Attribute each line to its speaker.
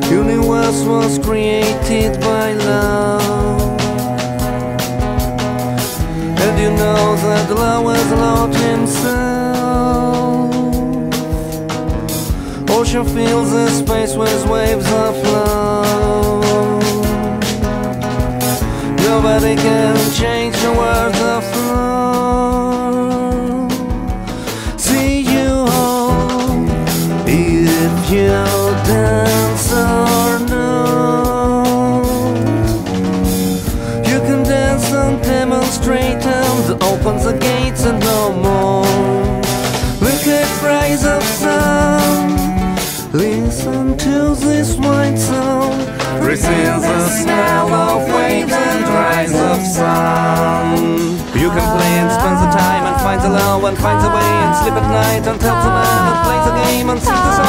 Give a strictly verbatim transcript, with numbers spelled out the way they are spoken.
Speaker 1: Universe was created by love, and you know that love was Lord himself. Ocean fills the space with waves of love. Nobody can change the words of love. See you home if you dance or not. You can dance and demonstrate and open the gates and no more. Look at rise of sun. Listen to this white sound. Breathe in the smell of waves and rise of sun. You can play and spend the time and find the love and find the way and sleep at night and tell the man and play the game and sing the song.